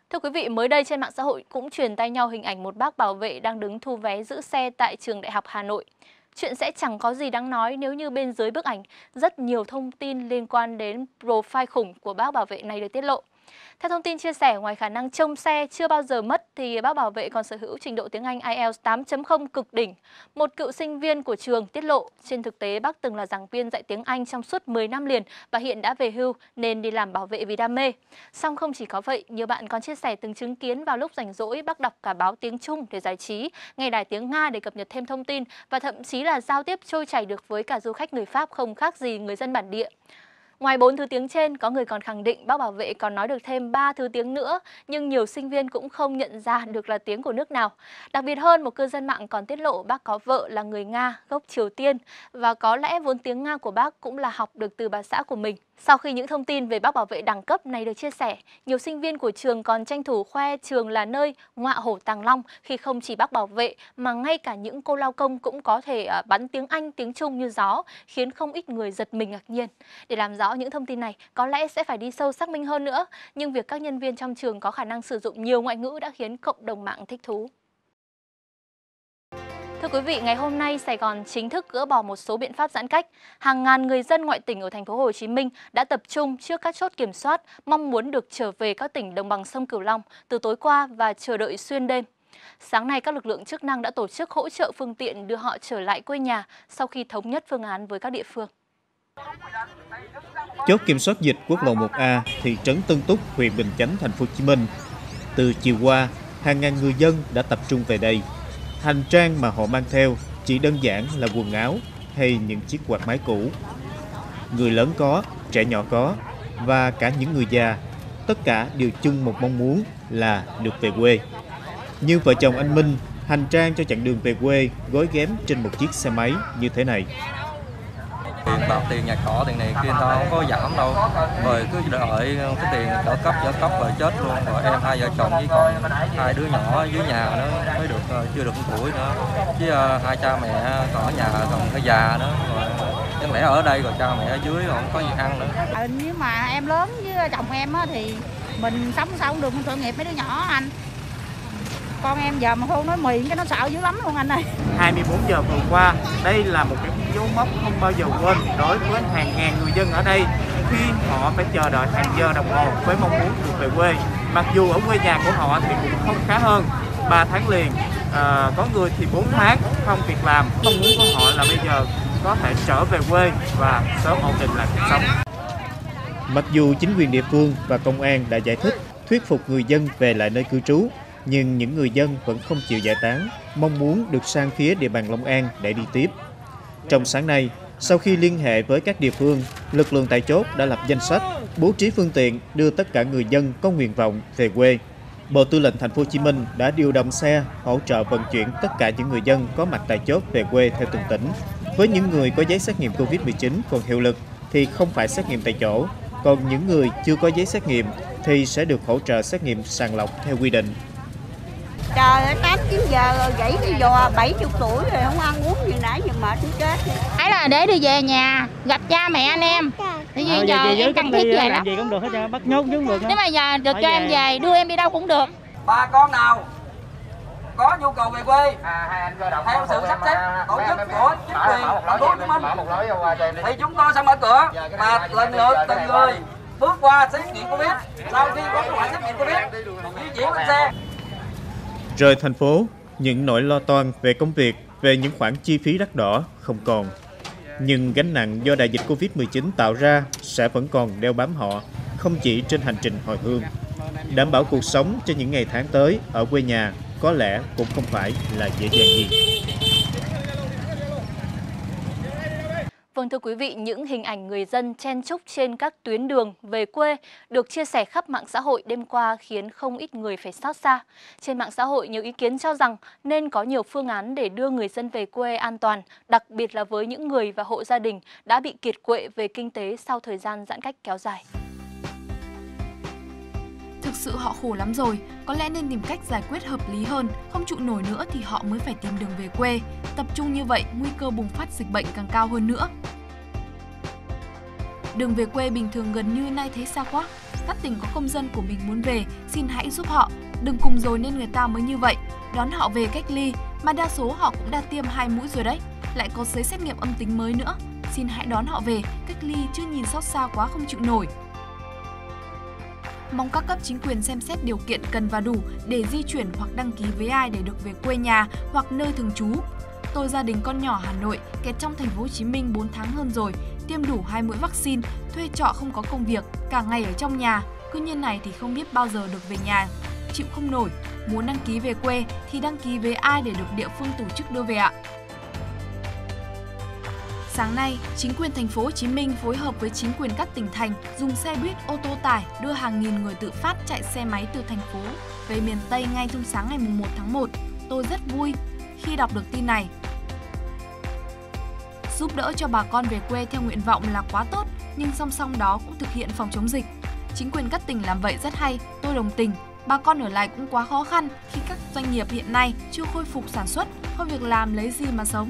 Thưa quý vị, mới đây trên mạng xã hội cũng truyền tay nhau hình ảnh một bác bảo vệ đang đứng thu vé giữ xe tại trường Đại học Hà Nội. Chuyện sẽ chẳng có gì đáng nói nếu như bên dưới bức ảnh rất nhiều thông tin liên quan đến profile khủng của bác bảo vệ này được tiết lộ. Theo thông tin chia sẻ, ngoài khả năng trông xe chưa bao giờ mất thì bác bảo vệ còn sở hữu trình độ tiếng Anh IELTS 8.0 cực đỉnh. Một cựu sinh viên của trường tiết lộ, trên thực tế bác từng là giảng viên dạy tiếng Anh trong suốt 10 năm liền và hiện đã về hưu nên đi làm bảo vệ vì đam mê. Song không chỉ có vậy, nhiều bạn còn chia sẻ từng chứng kiến vào lúc rảnh rỗi bác đọc cả báo tiếng Trung để giải trí, nghe đài tiếng Nga để cập nhật thêm thông tin và thậm chí là giao tiếp trôi chảy được với cả du khách người Pháp không khác gì người dân bản địa. Ngoài 4 thứ tiếng trên, có người còn khẳng định bác bảo vệ còn nói được thêm 3 thứ tiếng nữa, nhưng nhiều sinh viên cũng không nhận ra được là tiếng của nước nào. Đặc biệt hơn, một cư dân mạng còn tiết lộ bác có vợ là người Nga, gốc Triều Tiên, và có lẽ vốn tiếng Nga của bác cũng là học được từ bà xã của mình. Sau khi những thông tin về bác bảo vệ đẳng cấp này được chia sẻ, nhiều sinh viên của trường còn tranh thủ khoe trường là nơi ngọa hổ tàng long khi không chỉ bác bảo vệ mà ngay cả những cô lao công cũng có thể bắn tiếng Anh, tiếng Trung như gió, khiến không ít người giật mình ngạc nhiên. Để làm rõ những thông tin này, có lẽ sẽ phải đi sâu xác minh hơn nữa, nhưng việc các nhân viên trong trường có khả năng sử dụng nhiều ngoại ngữ đã khiến cộng đồng mạng thích thú. Thưa quý vị, ngày hôm nay Sài Gòn chính thức gỡ bỏ một số biện pháp giãn cách. Hàng ngàn người dân ngoại tỉnh ở thành phố Hồ Chí Minh đã tập trung trước các chốt kiểm soát, mong muốn được trở về các tỉnh đồng bằng sông Cửu Long từ tối qua và chờ đợi xuyên đêm. Sáng nay, các lực lượng chức năng đã tổ chức hỗ trợ phương tiện đưa họ trở lại quê nhà sau khi thống nhất phương án với các địa phương. Chốt kiểm soát dịch quốc lộ 1A, thị trấn Tân Túc, huyện Bình Chánh, thành phố Hồ Chí Minh. Từ chiều qua, hàng ngàn người dân đã tập trung về đây. Hành trang mà họ mang theo chỉ đơn giản là quần áo hay những chiếc quạt máy cũ. Người lớn có, trẻ nhỏ có và cả những người già, tất cả đều chung một mong muốn là được về quê. Như vợ chồng anh Minh, hành trang cho chặng đường về quê gói ghém trên một chiếc xe máy như thế này. Tiền bạc, tiền nhà trọ, tiền này kia tao không có giảm đâu, rồi cứ đợi cái tiền trợ cấp rồi chết luôn. Rồi em hai vợ chồng với còn hai đứa nhỏ dưới nhà nữa mới được, chưa được 1 tuổi nữa, với hai cha mẹ còn ở nhà còn cái già nữa, rồi chẳng lẽ ở đây rồi cha mẹ ở dưới không có gì ăn nữa. Nếu mà em lớn với chồng em á, thì mình sống sao cũng được, mình tội nghiệp mấy đứa nhỏ anh. Con em giờ mà không nói miệng cái nó sợ dữ lắm luôn anh ơi. 24 giờ vừa qua, đây là một cái dấu mốc không bao giờ quên đối với hàng ngàn người dân ở đây khi họ phải chờ đợi hàng giờ đồng hồ với mong muốn được về quê. Mặc dù ở quê nhà của họ thì cũng không khá hơn 3 tháng liền, có người thì 4 tháng không việc làm. Mong muốn của họ là bây giờ có thể trở về quê và sớm ổn định lại cuộc sống. Mặc dù chính quyền địa phương và công an đã giải thích, thuyết phục người dân về lại nơi cư trú, nhưng những người dân vẫn không chịu giải tán, mong muốn được sang phía địa bàn Long An để đi tiếp. Trong sáng nay, sau khi liên hệ với các địa phương, lực lượng tại chốt đã lập danh sách, bố trí phương tiện đưa tất cả người dân có nguyện vọng về quê. Bộ Tư lệnh Thành phố Hồ Chí Minh đã điều động xe hỗ trợ vận chuyển tất cả những người dân có mặt tại chốt về quê theo từng tỉnh. Với những người có giấy xét nghiệm Covid-19 còn hiệu lực thì không phải xét nghiệm tại chỗ, còn những người chưa có giấy xét nghiệm thì sẽ được hỗ trợ xét nghiệm sàng lọc theo quy định. Trời 8-9 giờ rồi dậy cái giò 70 tuổi rồi không ăn uống gì nãy giờ mệt muốn chết. Ấy là để đi về nhà gặp cha mẹ anh em. Tự nhiên giờ em cần thiết về lắm. Gì cũng được hết trơn, bắt nhốt cũng được. Nếu mà giờ được cho em về, đưa em đi đâu cũng được. Bà con nào có nhu cầu về quê theo sự sắp xếp tổ chức của chính quyền thành phố Hồ Chí Minh thì chúng tôi sẽ mở cửa và lần lượt từng người bước qua xét nghiệm Covid. Sau khi có kết quả xét nghiệm Covid di chuyển lên xe. Rời thành phố, những nỗi lo toan về công việc, về những khoản chi phí đắt đỏ không còn. Nhưng gánh nặng do đại dịch Covid-19 tạo ra sẽ vẫn còn đeo bám họ, không chỉ trên hành trình hồi hương. Đảm bảo cuộc sống cho những ngày tháng tới ở quê nhà có lẽ cũng không phải là dễ dàng gì. Vâng, thưa quý vị, những hình ảnh người dân chen chúc trên các tuyến đường về quê được chia sẻ khắp mạng xã hội đêm qua khiến không ít người phải xót xa. Trên mạng xã hội, nhiều ý kiến cho rằng nên có nhiều phương án để đưa người dân về quê an toàn, đặc biệt là với những người và hộ gia đình đã bị kiệt quệ về kinh tế sau thời gian giãn cách kéo dài. Thực sự họ khổ lắm rồi, có lẽ nên tìm cách giải quyết hợp lý hơn, không trụ nổi nữa thì họ mới phải tìm đường về quê. Tập trung như vậy, nguy cơ bùng phát dịch bệnh càng cao hơn nữa. Đường về quê bình thường gần như nay thế xa quá. Các tỉnh có công dân của mình muốn về, xin hãy giúp họ. Đừng cùng rồi nên người ta mới như vậy. Đón họ về cách ly, mà đa số họ cũng đã tiêm 2 mũi rồi đấy. Lại có giấy xét nghiệm âm tính mới nữa. Xin hãy đón họ về, cách ly chứ nhìn xót xa quá không chịu nổi. Mong các cấp chính quyền xem xét điều kiện cần và đủ để di chuyển hoặc đăng ký với ai để được về quê nhà hoặc nơi thường trú. Tôi gia đình con nhỏ Hà Nội, kẹt trong thành phố Hồ Chí Minh 4 tháng hơn rồi, tiêm đủ 2 mũi vaccine, thuê trọ không có công việc, cả ngày ở trong nhà, cứ như này thì không biết bao giờ được về nhà. Chịu không nổi, muốn đăng ký về quê thì đăng ký với ai để được địa phương tổ chức đưa về ạ? Sáng nay, chính quyền thành phố Hồ Chí Minh phối hợp với chính quyền các tỉnh thành dùng xe buýt, ô tô tải đưa hàng nghìn người tự phát chạy xe máy từ thành phố về miền Tây ngay trong sáng ngày 1 tháng 1. Tôi rất vui khi đọc được tin này. Giúp đỡ cho bà con về quê theo nguyện vọng là quá tốt, nhưng song song đó cũng thực hiện phòng chống dịch. Chính quyền các tỉnh làm vậy rất hay, tôi đồng tình. Bà con ở lại cũng quá khó khăn khi các doanh nghiệp hiện nay chưa khôi phục sản xuất, không việc làm lấy gì mà sống.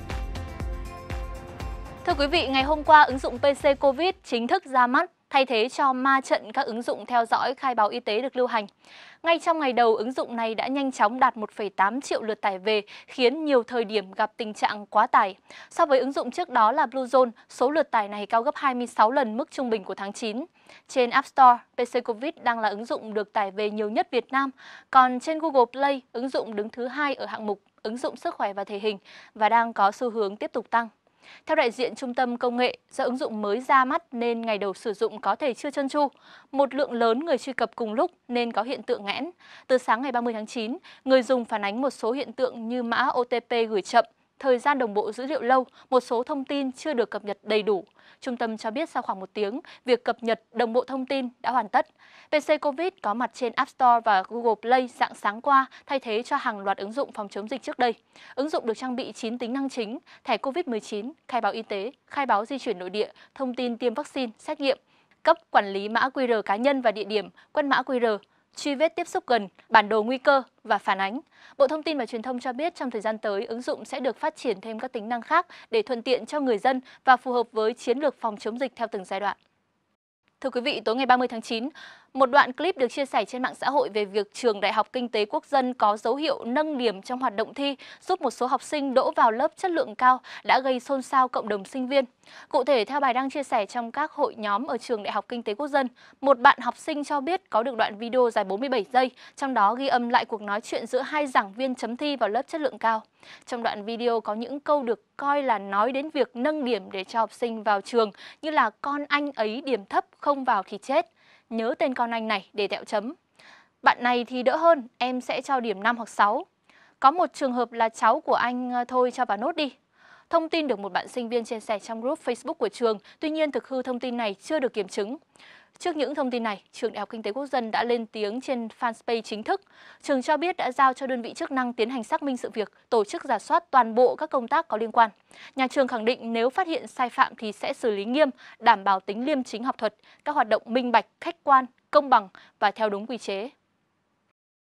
Thưa quý vị, ngày hôm qua ứng dụng PC Covid chính thức ra mắt, thay thế cho ma trận các ứng dụng theo dõi khai báo y tế được lưu hành. Ngay trong ngày đầu, ứng dụng này đã nhanh chóng đạt 1,8 triệu lượt tải về, khiến nhiều thời điểm gặp tình trạng quá tải. So với ứng dụng trước đó là Bluezone, số lượt tải này cao gấp 26 lần mức trung bình của tháng 9. Trên App Store, PC Covid đang là ứng dụng được tải về nhiều nhất Việt Nam, còn trên Google Play, ứng dụng đứng thứ 2 ở hạng mục ứng dụng sức khỏe và thể hình và đang có xu hướng tiếp tục tăng. Theo đại diện Trung tâm Công nghệ, do ứng dụng mới ra mắt nên ngày đầu sử dụng có thể chưa trơn tru. Một lượng lớn người truy cập cùng lúc nên có hiện tượng nghẽn. Từ sáng ngày 30 tháng 9, người dùng phản ánh một số hiện tượng như mã OTP gửi chậm, thời gian đồng bộ dữ liệu lâu, một số thông tin chưa được cập nhật đầy đủ. Trung tâm cho biết sau khoảng 1 tiếng, việc cập nhật đồng bộ thông tin đã hoàn tất. PC Covid có mặt trên App Store và Google Play rạng sáng qua, thay thế cho hàng loạt ứng dụng phòng chống dịch trước đây. Ứng dụng được trang bị 9 tính năng chính: thẻ Covid-19, khai báo y tế, khai báo di chuyển nội địa, thông tin tiêm vaccine, xét nghiệm, cấp quản lý mã QR cá nhân và địa điểm, quét mã QR, truy vết tiếp xúc gần, bản đồ nguy cơ và phản ánh. Bộ Thông tin và Truyền thông cho biết trong thời gian tới, ứng dụng sẽ được phát triển thêm các tính năng khác để thuận tiện cho người dân và phù hợp với chiến lược phòng chống dịch theo từng giai đoạn. Thưa quý vị, tối ngày 30 tháng 9, một đoạn clip được chia sẻ trên mạng xã hội về việc Trường Đại học Kinh tế Quốc dân có dấu hiệu nâng điểm trong hoạt động thi giúp một số học sinh đỗ vào lớp chất lượng cao đã gây xôn xao cộng đồng sinh viên. Cụ thể, theo bài đăng chia sẻ trong các hội nhóm ở Trường Đại học Kinh tế Quốc dân, một bạn học sinh cho biết có được đoạn video dài 47 giây, trong đó ghi âm lại cuộc nói chuyện giữa hai giảng viên chấm thi vào lớp chất lượng cao. Trong đoạn video có những câu được coi là nói đến việc nâng điểm để cho học sinh vào trường, như là con anh ấy điểm thấp không vào thì chết, nhớ tên con anh này để tẹo chấm. Bạn này thì đỡ hơn, em sẽ cho điểm 5 hoặc 6. Có một trường hợp là cháu của anh thôi cho vào nốt đi. Thông tin được một bạn sinh viên chia sẻ trong group Facebook của trường, tuy nhiên thực hư thông tin này chưa được kiểm chứng. Trước những thông tin này, Trường Đại học Kinh tế Quốc dân đã lên tiếng trên fanpage chính thức. Trường cho biết đã giao cho đơn vị chức năng tiến hành xác minh sự việc, tổ chức rà soát toàn bộ các công tác có liên quan. Nhà trường khẳng định nếu phát hiện sai phạm thì sẽ xử lý nghiêm, đảm bảo tính liêm chính học thuật, các hoạt động minh bạch, khách quan, công bằng và theo đúng quy chế.